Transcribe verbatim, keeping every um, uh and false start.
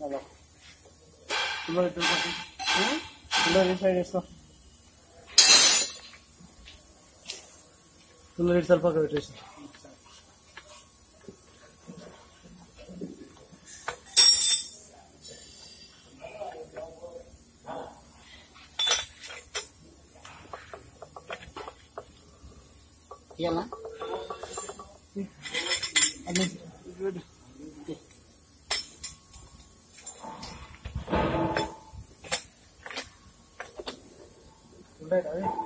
అలా kilo kilo refry చేసుకో kilo రీడ్ సరిపోక పెట్టేసి ఇయ్యాలా అన్నీ ఉంటాయి